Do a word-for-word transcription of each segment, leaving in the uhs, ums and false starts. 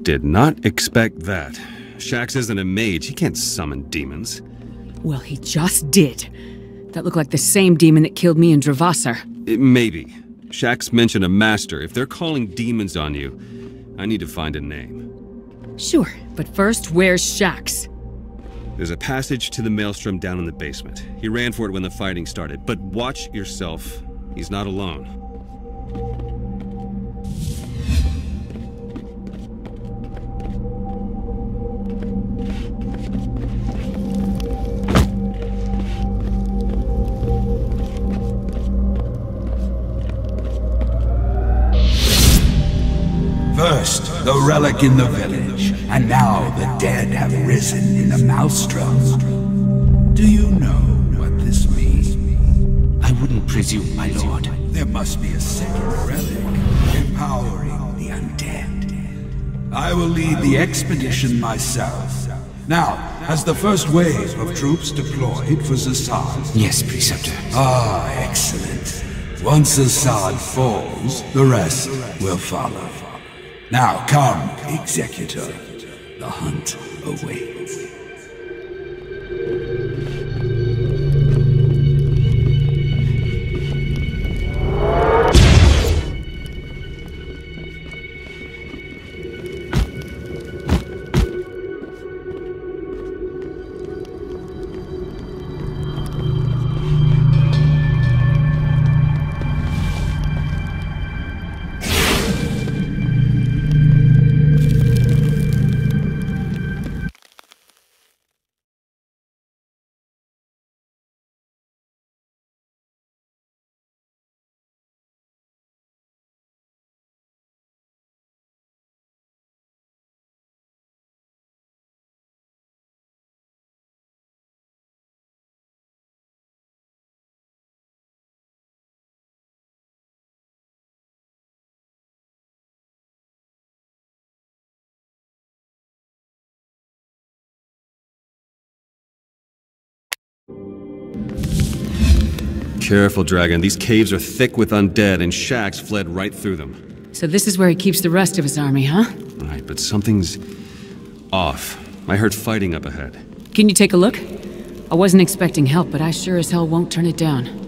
Did not expect that. Shax isn't a mage. He can't summon demons. Well, he just did. That looked like the same demon that killed me in Dravasar. It, maybe. Shax mentioned a master. If they're calling demons on you, I need to find a name. Sure, but first, where's Shax? There's a passage to the Maelstrom down in the basement. He ran for it when the fighting started, but watch yourself. He's not alone. First, the relic in the village, and now the dead have risen in the Maelstrom. Do you know what this means? I wouldn't presume, my lord. There must be a second relic, empowering the undead. I will lead the expedition myself. Now, has the first wave of troops deployed for Zassad? Yes, Preceptor. Ah, excellent. Once Zassad falls, the rest will follow. Now come, Executor. The hunt awaits. Careful, Dragon. These caves are thick with undead, and Shax fled right through them. So this is where he keeps the rest of his army, huh? Right, but something's off. I heard fighting up ahead. Can you take a look? I wasn't expecting help, but I sure as hell won't turn it down.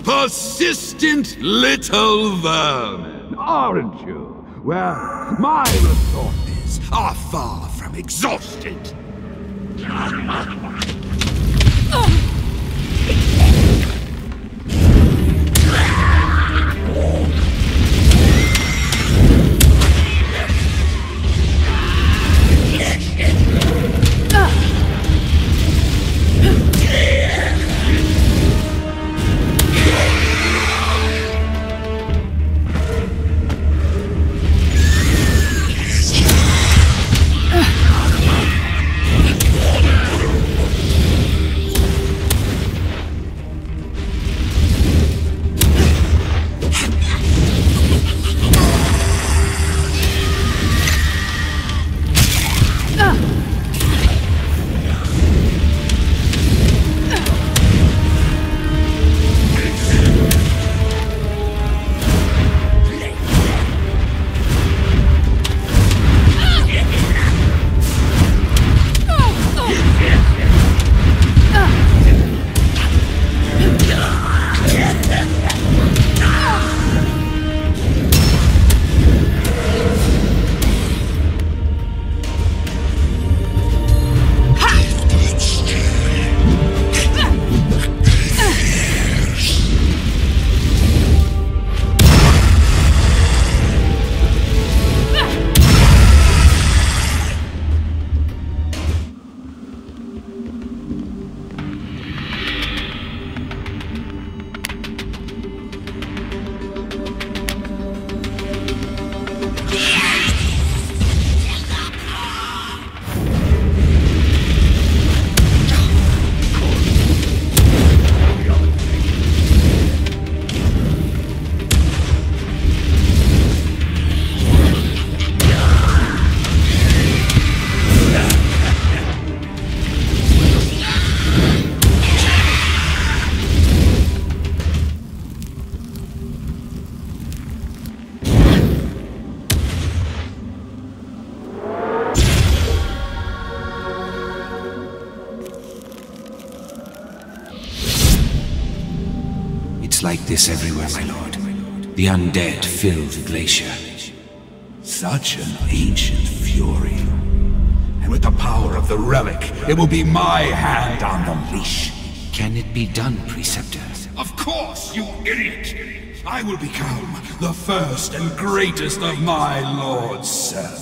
Persistent little vermin, aren't you? Well, my resources are far from exhausted. Like this everywhere, my lord. The undead fill the glacier. Such an ancient fury. And with the power of the relic, it will be my hand on the leash. Can it be done, Preceptor? Of course, you idiot! I will become the first and greatest of my lord's servants.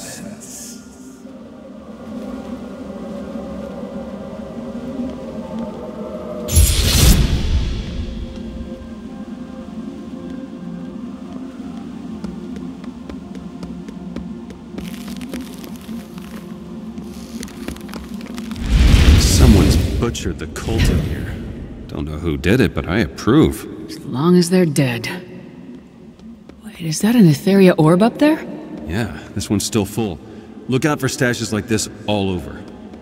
Butchered the cult in here. Don't know who did it, but I approve. As long as they're dead. Wait, is that an Etheria orb up there? Yeah, this one's still full. Look out for stashes like this all over.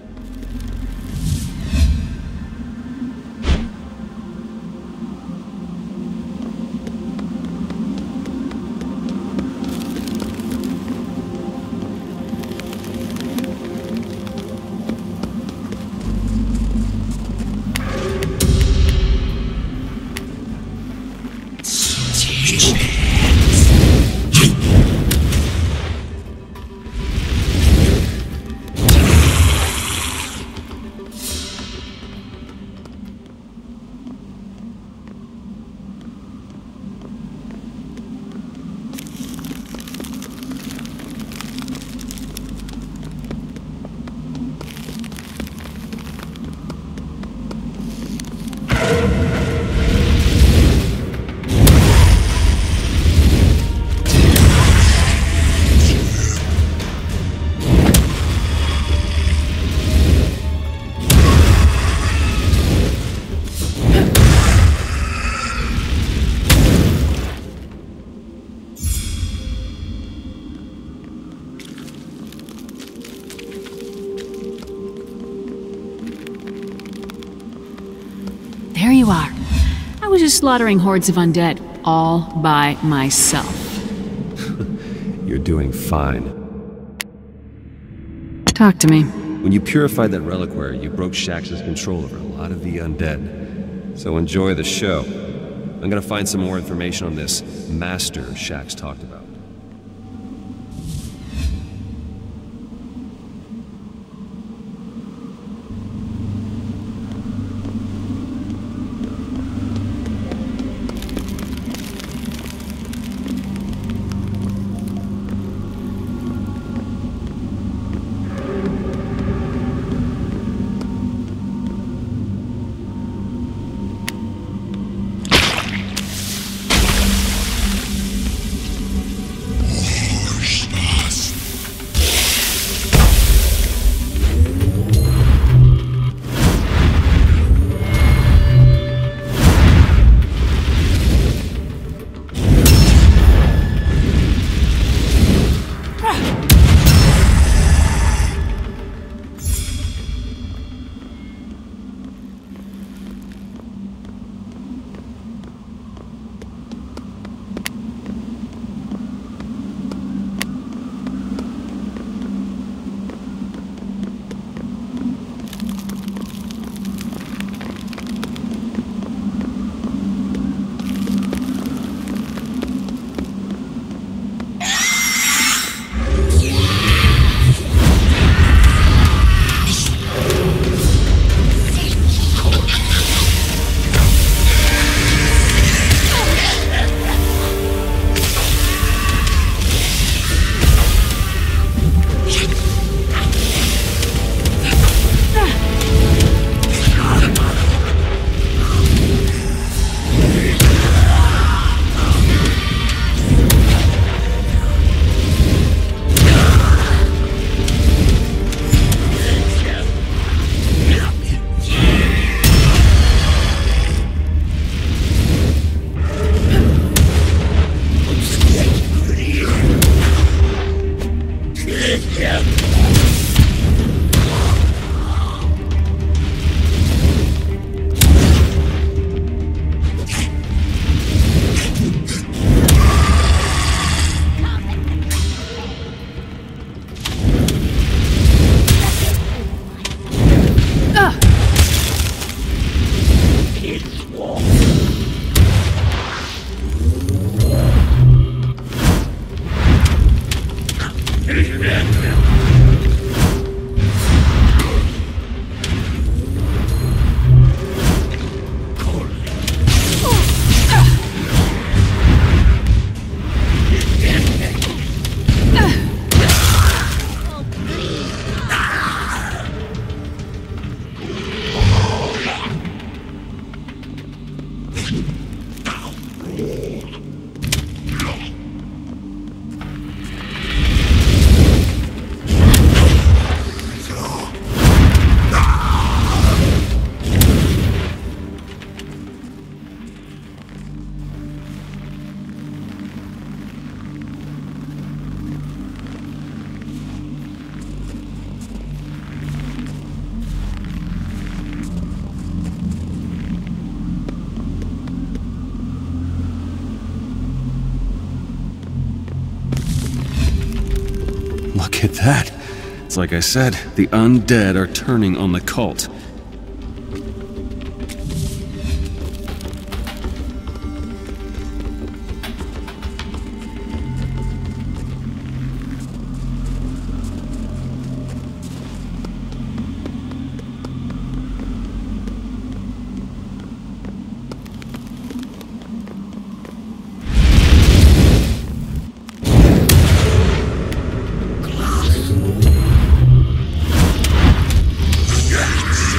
There you are. I was just slaughtering hordes of undead, all by myself. You're doing fine. Talk to me. When you purified that reliquary, you broke Shax's control over a lot of the undead. So enjoy the show. I'm gonna find some more information on this master Shaxx talked about. Look at that. It's like I said, the undead are turning on the cult. Yeah.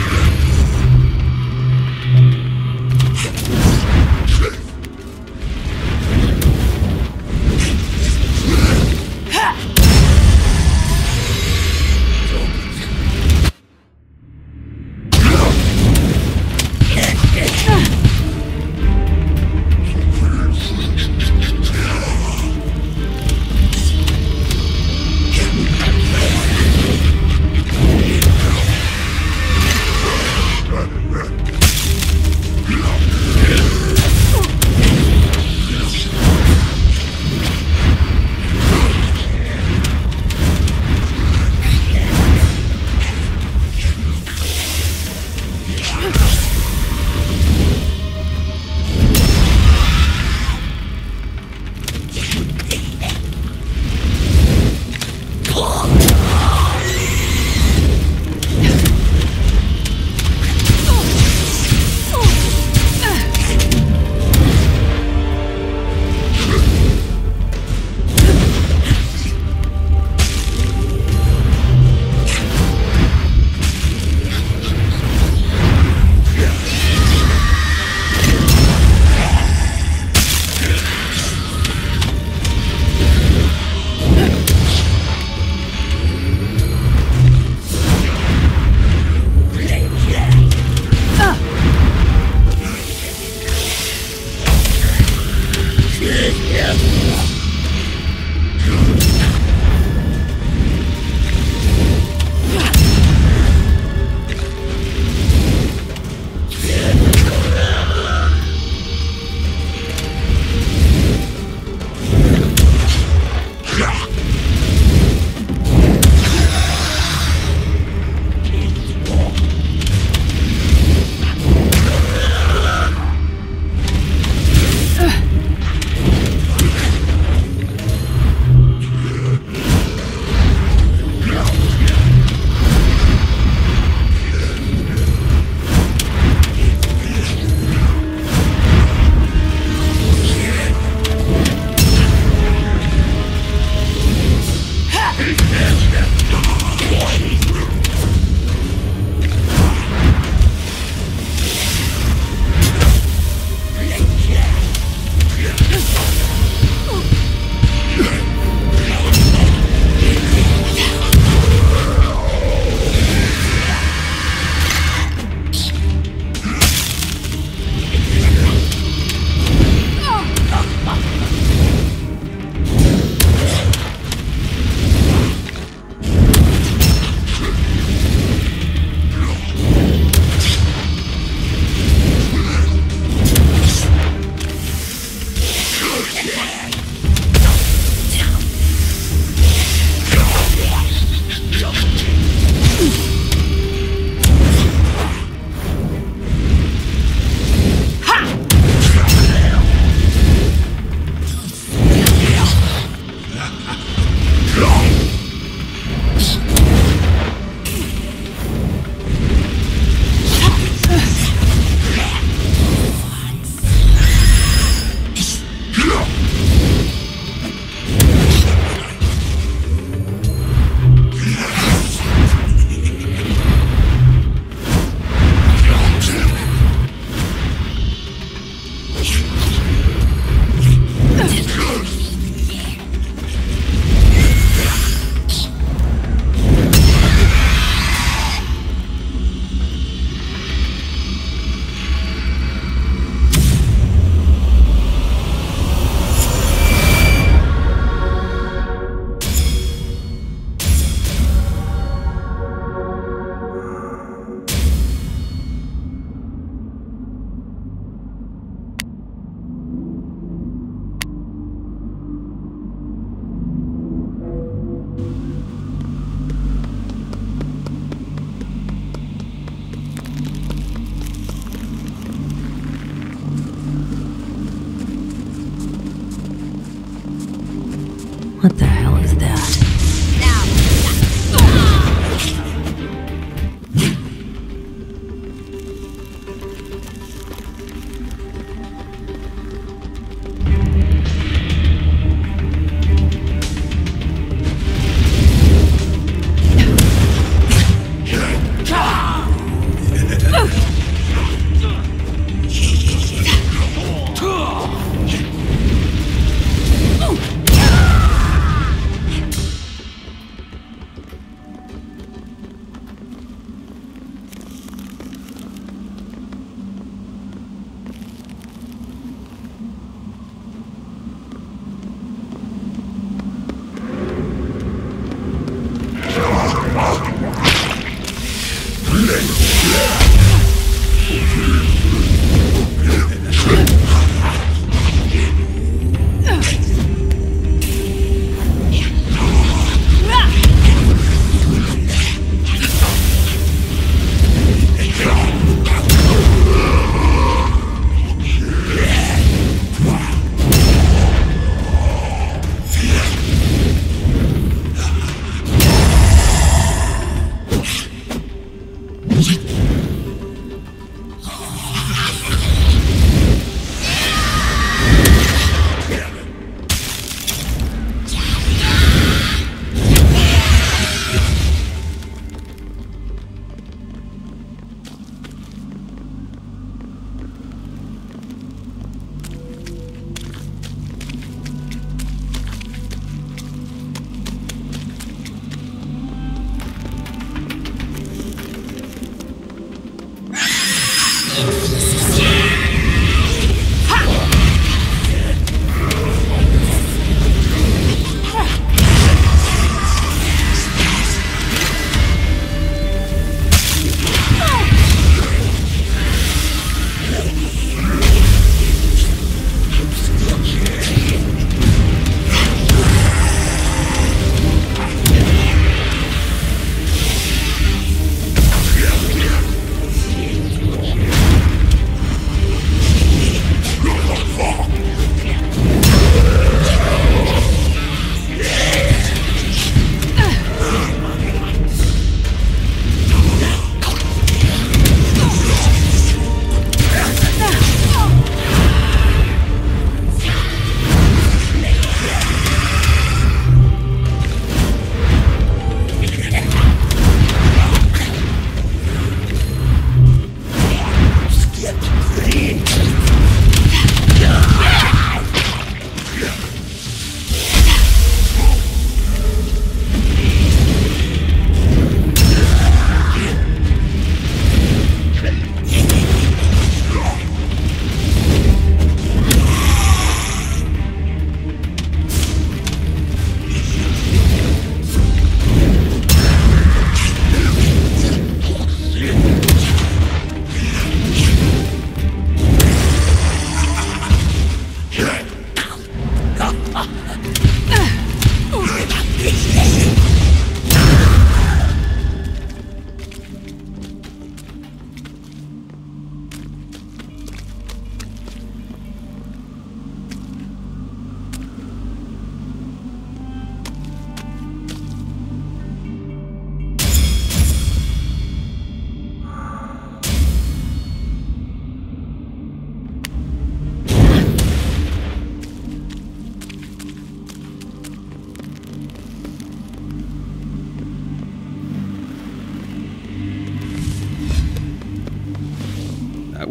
What the hell is that?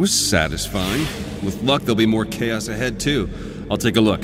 was satisfying. With luck, there'll be more chaos ahead, too. I'll take a look.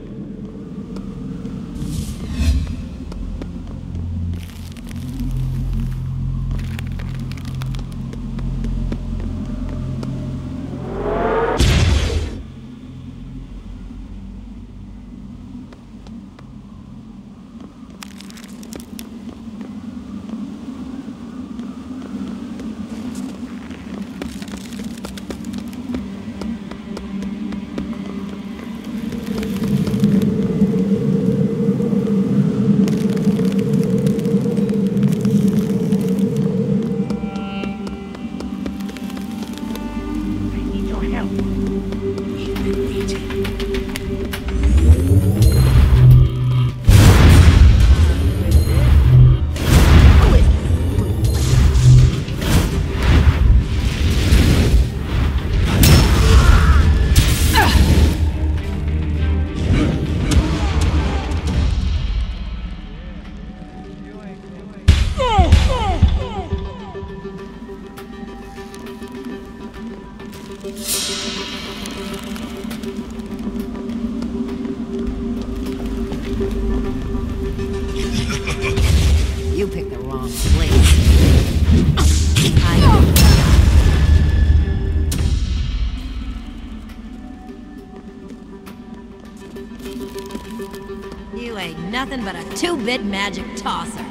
You picked the wrong place. I You ain't nothing but a two-bit magic tosser.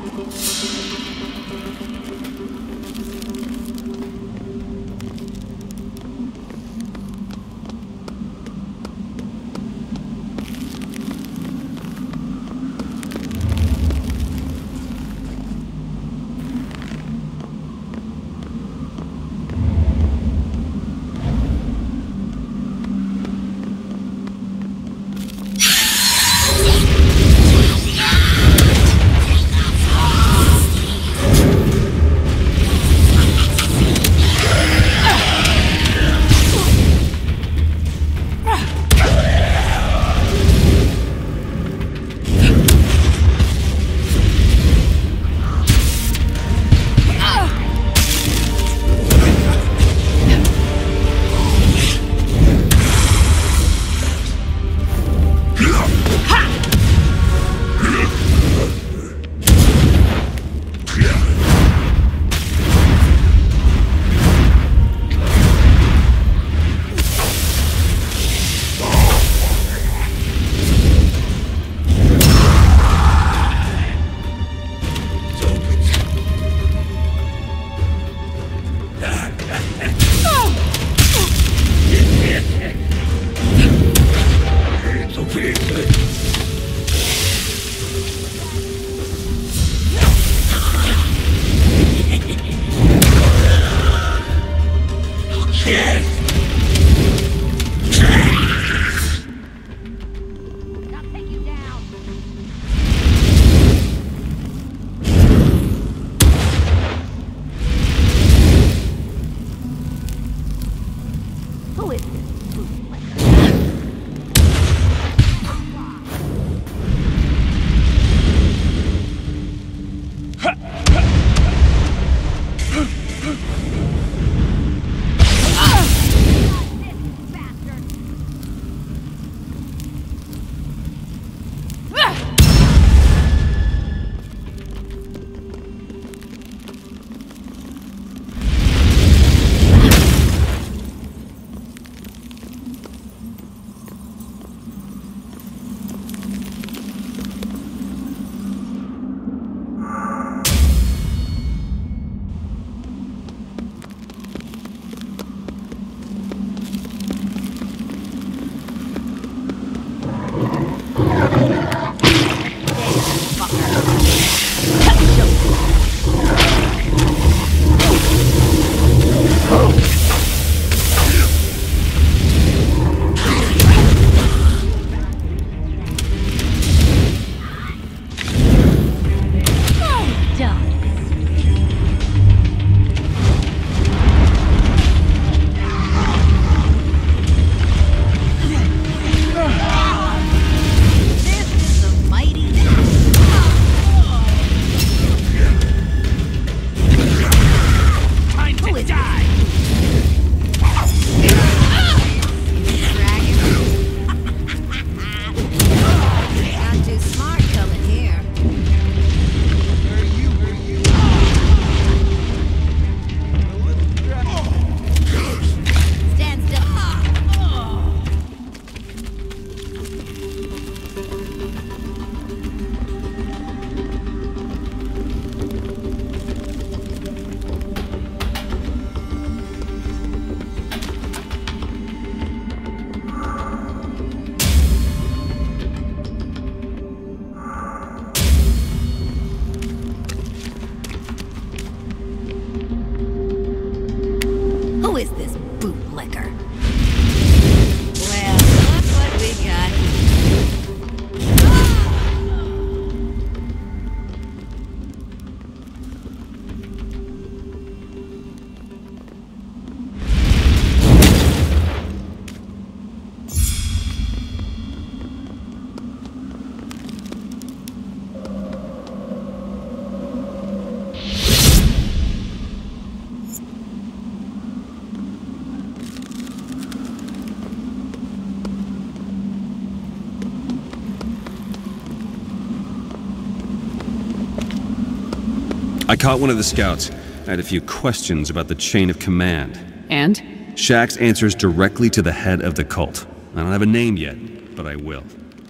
I caught one of the scouts. I had a few questions about the chain of command. And? Shaxx answers directly to the head of the cult. I don't have a name yet, but I will.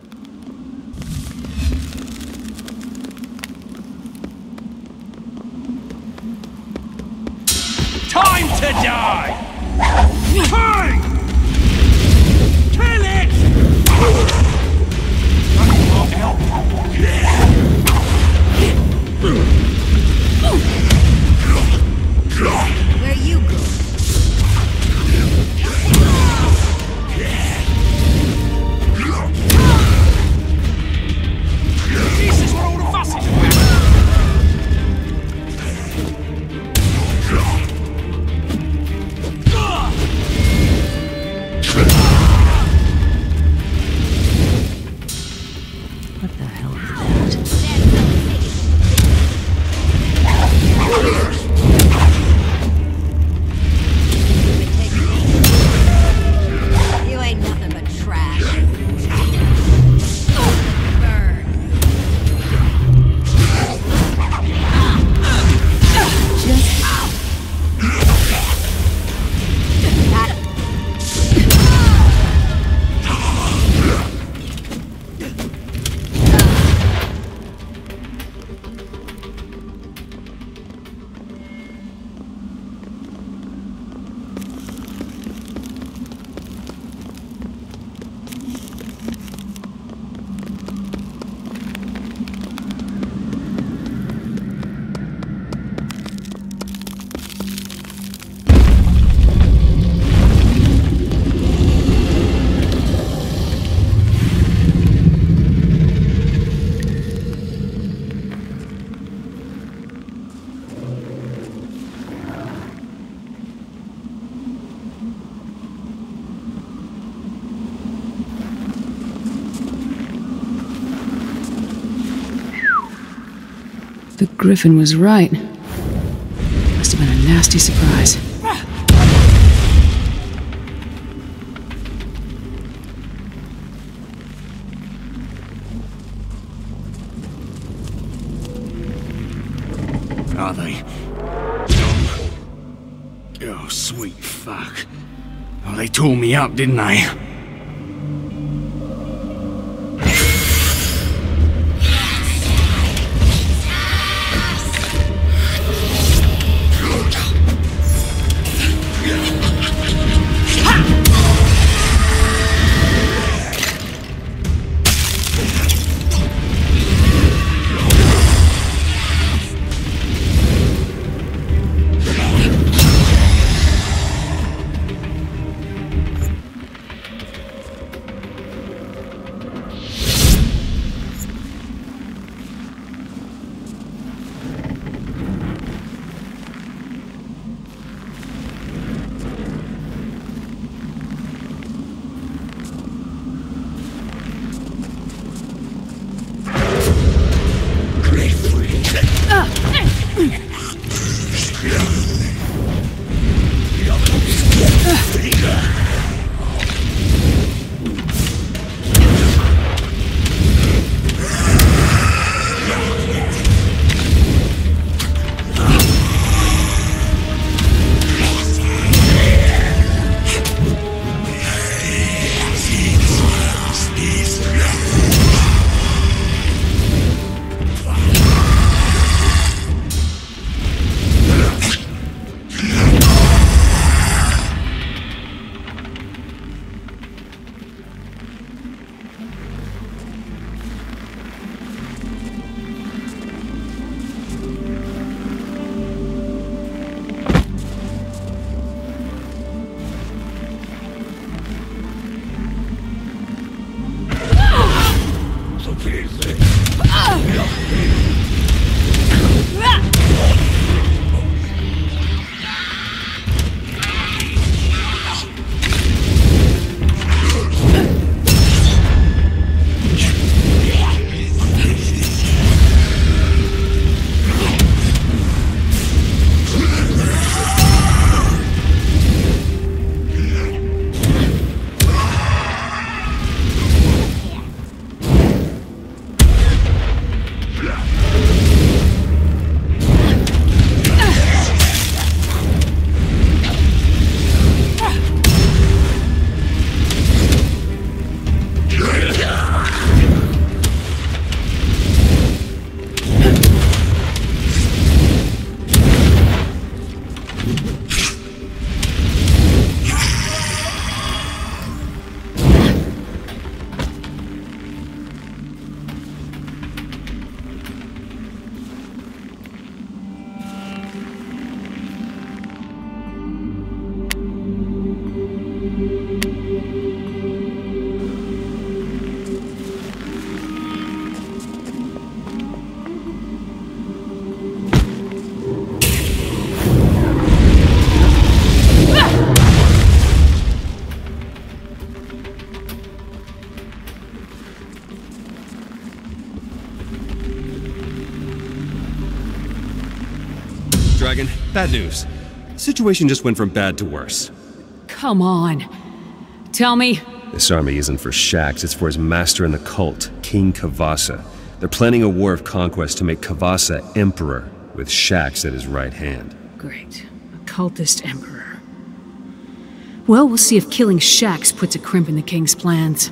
Time to die! Hey! Kill it! I need more help. Where you go? Jesus, what all the fuss is about? What the hell is that? You ain't nothing but trash. Burn. Just out. Got him. The Griffin was right. Must have been a nasty surprise. Are they? Oh, sweet fuck. Oh, they tore me up, didn't they? Dragon. Bad news. The situation just went from bad to worse. Come on. Tell me. This army isn't for Shaxx, it's for his master in the cult, King Kavasa. They're planning a war of conquest to make Kavasa emperor, with Shaxx at his right hand. Great. A cultist emperor. Well, we'll see if killing Shaxx puts a crimp in the king's plans.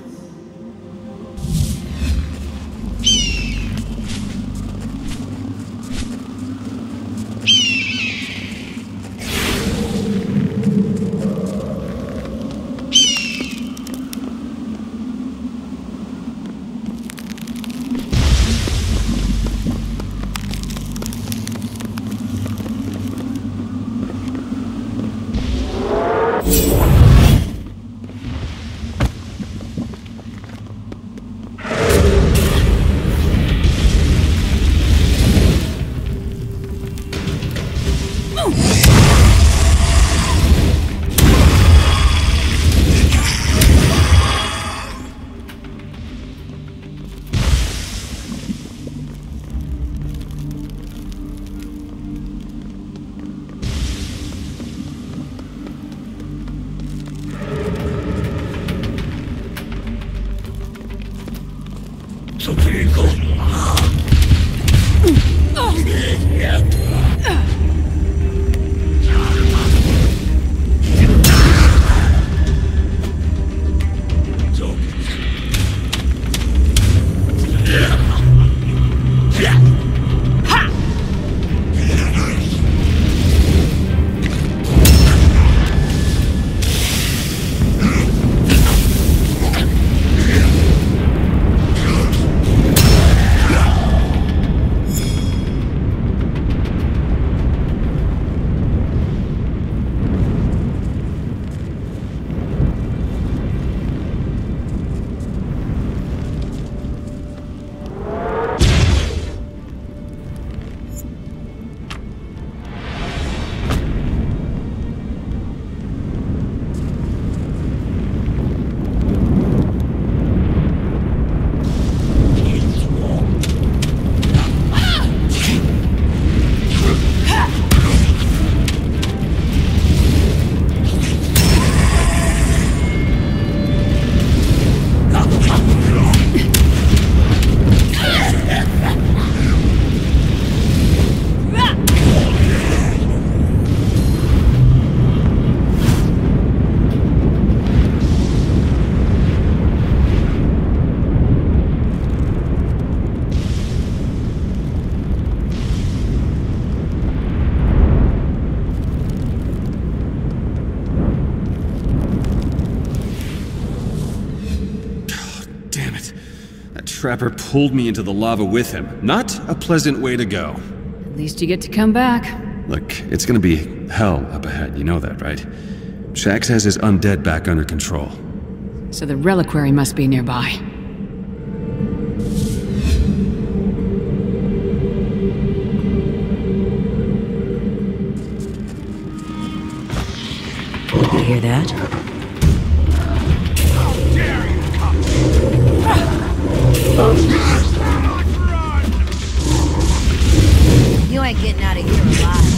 Trapper pulled me into the lava with him. Not a pleasant way to go. At least you get to come back. Look, it's gonna be hell up ahead, you know that, right? Shaxx has his undead back under control. So the reliquary must be nearby. You hear that? You ain't getting out of here alive.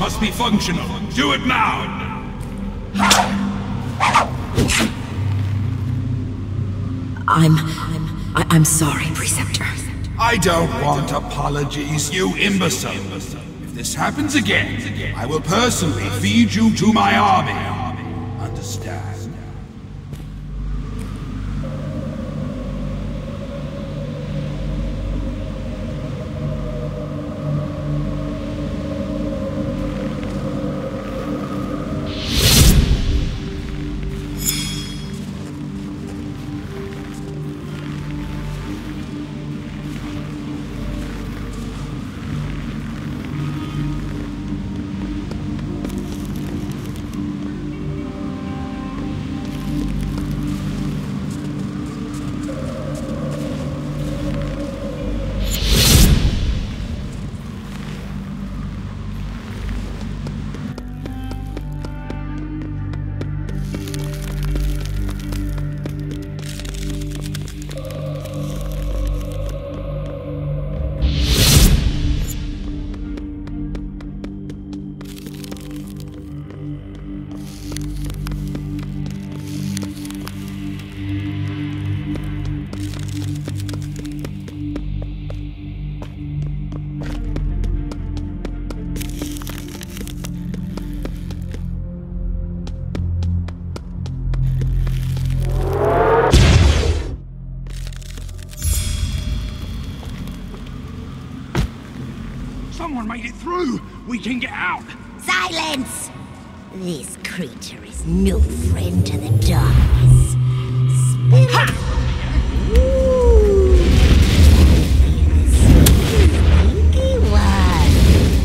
must be functional. Do it now! I'm... I'm... I I'm sorry, Preceptor. I don't want apologies, you imbecile. If this happens again, I will personally feed you to my army. Understand? Someone made it through! We can get out! Silence! This creature is no friend to the darkness. Spill ha! Ooh. Sneaky one.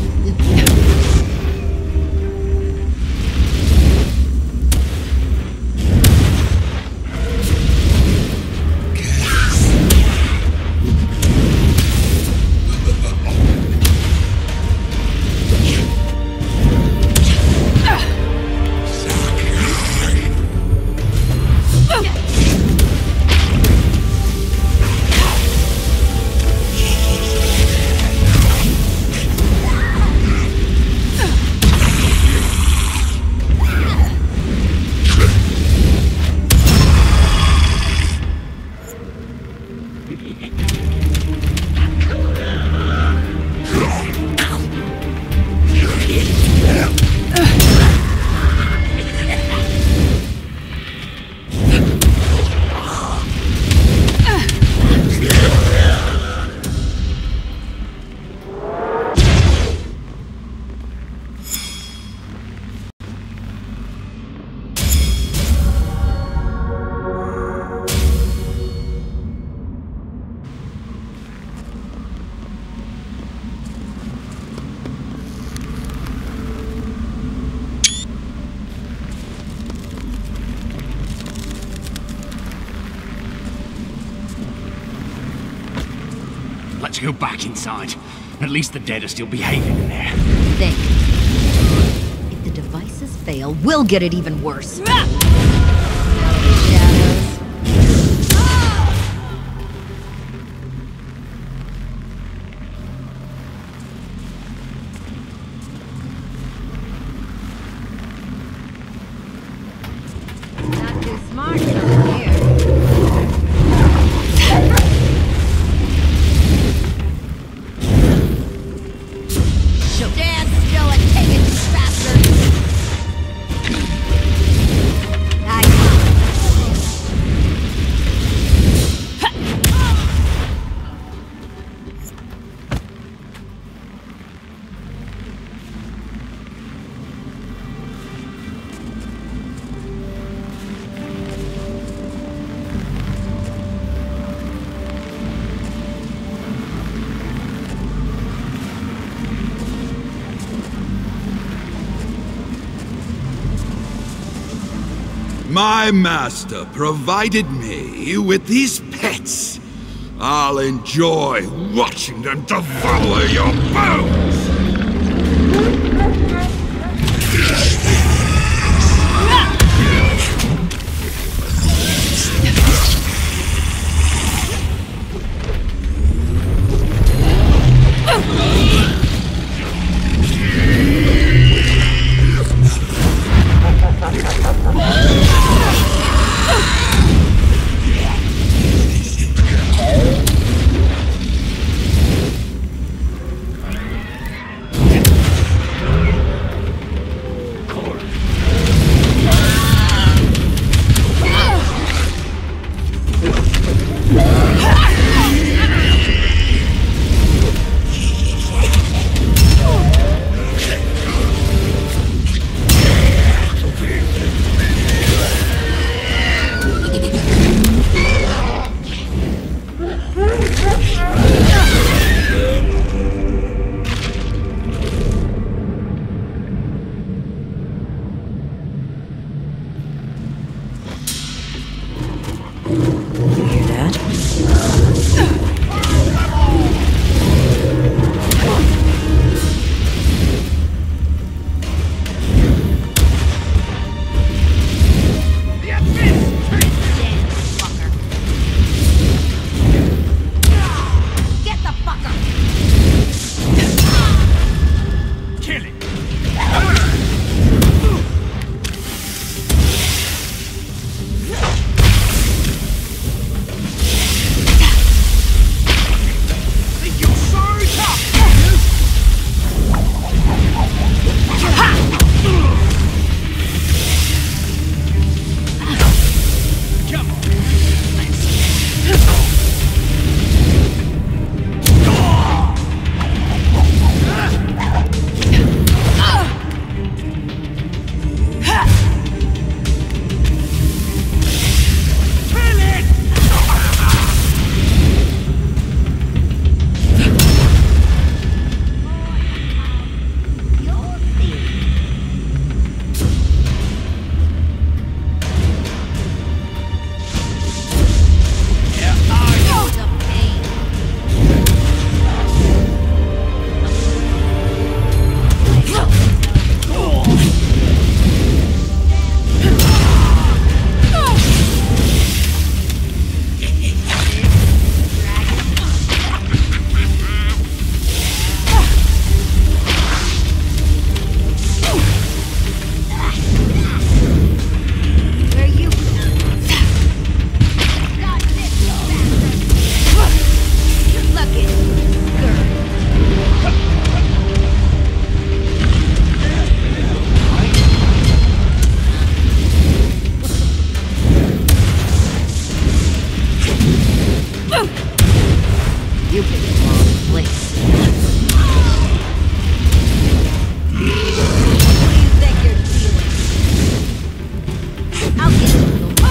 Let's go back inside. At least the dead are still behaving in there. Think. If the devices fail, we'll get it even worse. Shadows. Not too smart from here. Stand still and take it, bastard! My master provided me with these pets. I'll enjoy watching them devour your bones! You picked the wrong place. What do you think you're dealing? I'll get you.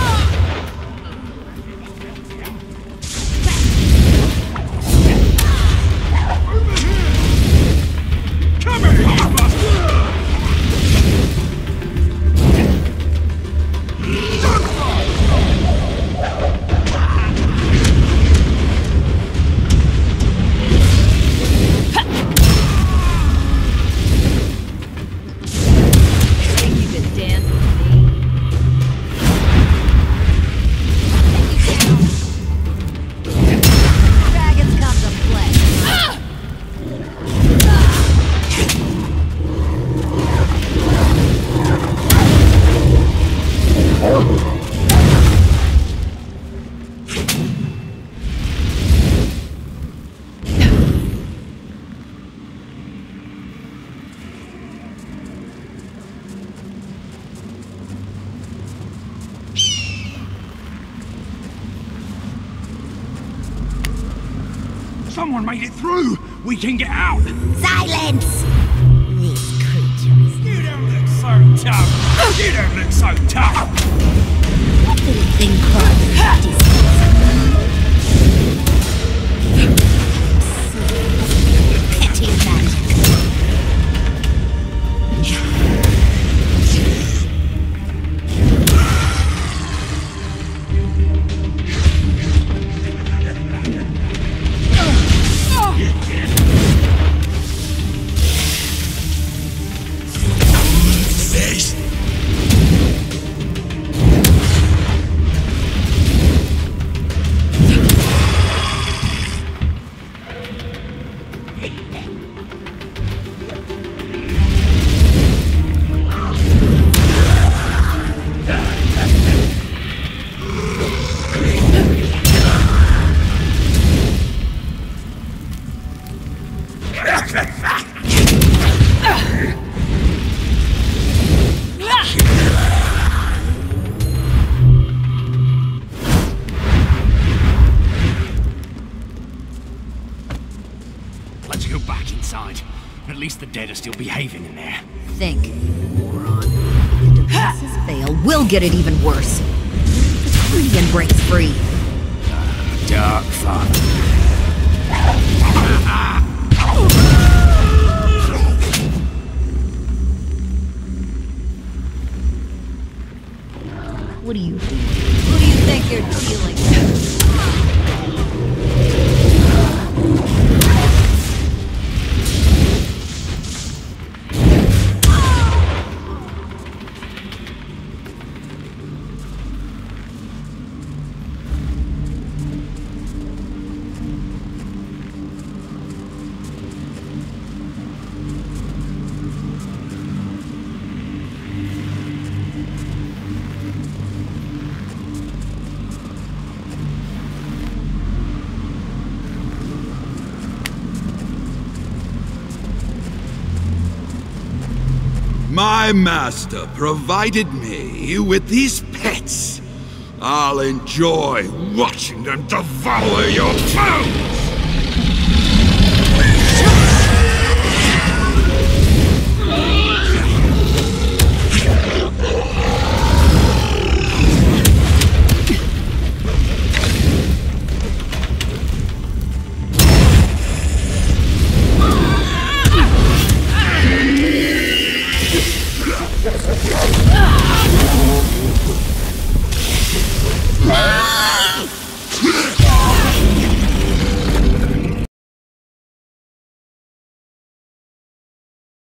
Someone made it through! We can get out! Silence! This creature is... You don't look so tough! You don't look so tough! What little thing called distance? Petty magic. Let's go back inside. At least the dead are still behaving in there. Think, moron. If the devices fail, we'll get it even worse. The CryEngine breaks free. Dark fun. What do you think? Who do you think you're dealing with? My master provided me with these pets. I'll enjoy watching them devour your bones! Ah!